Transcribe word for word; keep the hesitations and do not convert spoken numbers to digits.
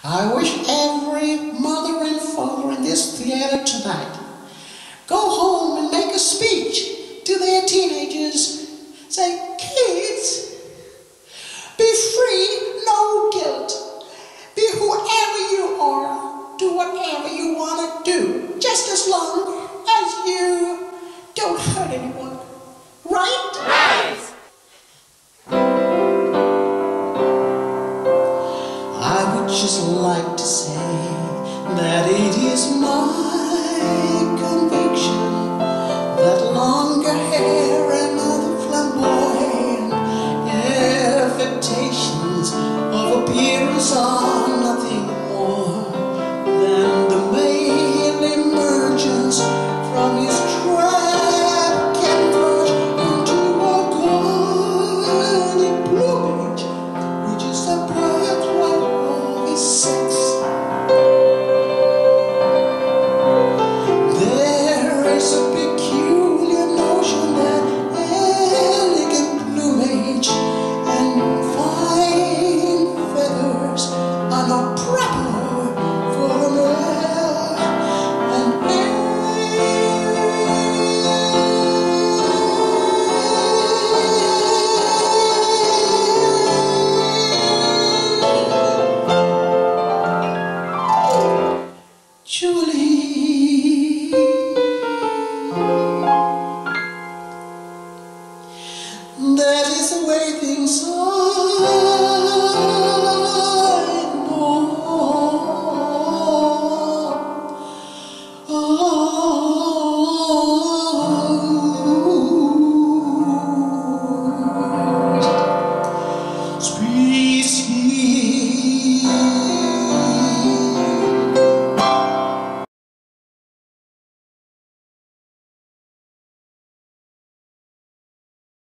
I wish every mother and father in this theater tonight go home and make a speech to their teenagers. Say, kids, be free, no guilt. Be whoever you are. Do whatever you want to do, just as long as you don't hurt anyone. Right? Right! I would just like to say that it is my conviction that longer hair and other flamboyant affectations of appearance are